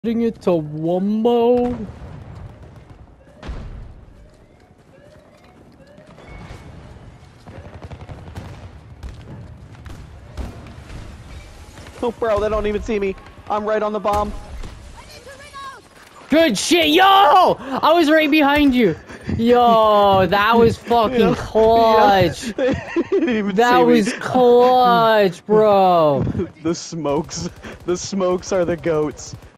Putting it to Wumbo. Oh, bro, they don't even see me. I'm right on the bomb. Good shit, yo! I was right behind you. Yo, that was fucking clutch. Yeah. That was clutch, bro. The smokes are the goats.